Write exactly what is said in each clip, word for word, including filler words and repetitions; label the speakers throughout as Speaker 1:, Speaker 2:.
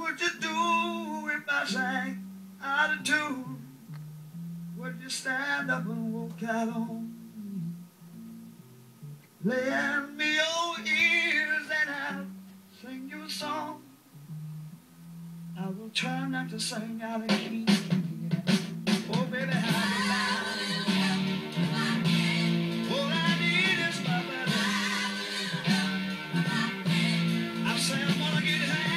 Speaker 1: would you do if I sang out of tune? Would you stand up and walk out on me? Lend me your ears and I'll sing you a song. I will try not to sing out of key. Oh, baby, how you like? All I need is my baby. I say I'm gonna get high.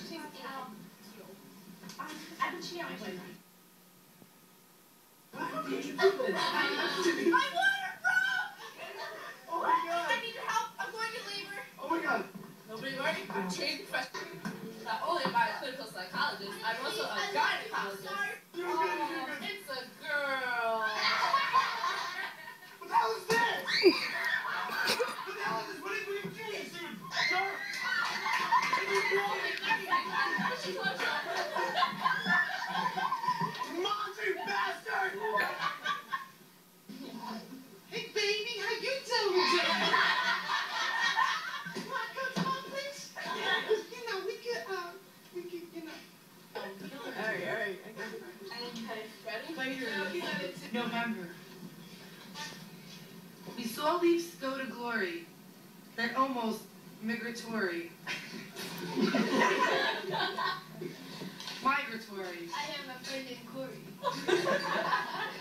Speaker 2: She's out. I've been cheating on my boyfriend.
Speaker 3: How did you do this?
Speaker 2: My water broke!
Speaker 3: Oh my god!
Speaker 2: I need your help. I'm going to labor.
Speaker 3: Oh my god!
Speaker 4: Nobody worried? I'm trained professional. Not only am I a clinical psychologist, I'm also a gynecologist.
Speaker 3: You're good, you're good.
Speaker 4: It's a girl.
Speaker 3: What the hell is that? What the hell is this? What are you doing, dude? Sir? What are you doing? Monty bastard!
Speaker 5: Hey, baby, how you doing? Come on, come, come on, please. You know, we could, uh, we could, you know.
Speaker 4: Alright, alright.
Speaker 5: Later, November. We saw leaves go to glory. They're almost migratory. Migratory.
Speaker 2: I have a friend named Corey.